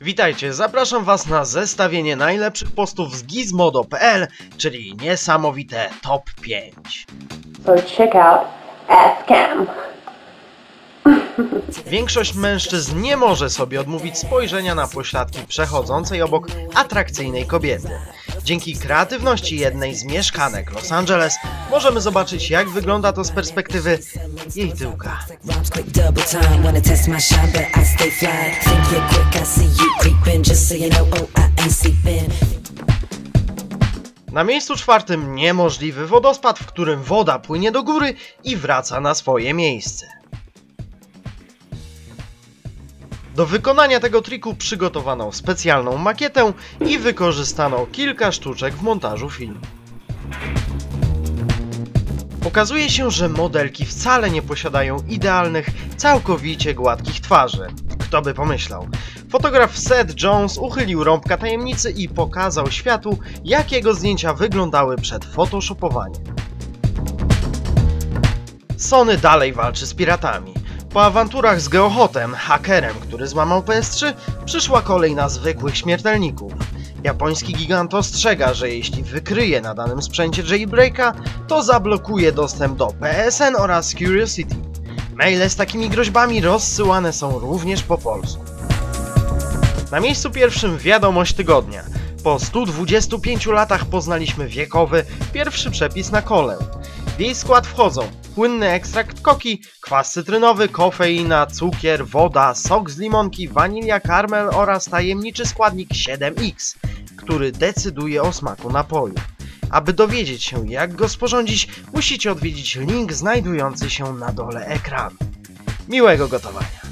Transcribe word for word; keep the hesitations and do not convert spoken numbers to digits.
Witajcie, zapraszam was na zestawienie najlepszych postów z gizmodo kropka p l, czyli niesamowite top pięć. So check out F-Cam. Większość mężczyzn nie może sobie odmówić spojrzenia na pośladki przechodzącej obok atrakcyjnej kobiety. Dzięki kreatywności jednej z mieszkanek Los Angeles możemy zobaczyć, jak wygląda to z perspektywy jej tyłka. Na miejscu czwartym niemożliwy wodospad, w którym woda płynie do góry i wraca na swoje miejsce. Do wykonania tego triku przygotowano specjalną makietę i wykorzystano kilka sztuczek w montażu filmu. Okazuje się, że modelki wcale nie posiadają idealnych, całkowicie gładkich twarzy. Kto by pomyślał? Fotograf Seth Jones uchylił rąbka tajemnicy i pokazał światu, jak jego zdjęcia wyglądały przed photoshopowaniem. Sony dalej walczy z piratami. Po awanturach z Geohotem, hakerem, który złamał P S trzy, przyszła kolej na zwykłych śmiertelników. Japoński gigant ostrzega, że jeśli wykryje na danym sprzęcie jailbreaka, to zablokuje dostęp do P S N oraz Curiosity. Maile z takimi groźbami rozsyłane są również po polsku. Na miejscu pierwszym wiadomość tygodnia. Po stu dwudziestu pięciu latach poznaliśmy wiekowy, pierwszy przepis na kolę. W jej skład wchodzą płynny ekstrakt koki, kwas cytrynowy, kofeina, cukier, woda, sok z limonki, wanilia, karmel oraz tajemniczy składnik siedem X, który decyduje o smaku napoju. Aby dowiedzieć się, jak go sporządzić, musicie odwiedzić link znajdujący się na dole ekranu. Miłego gotowania!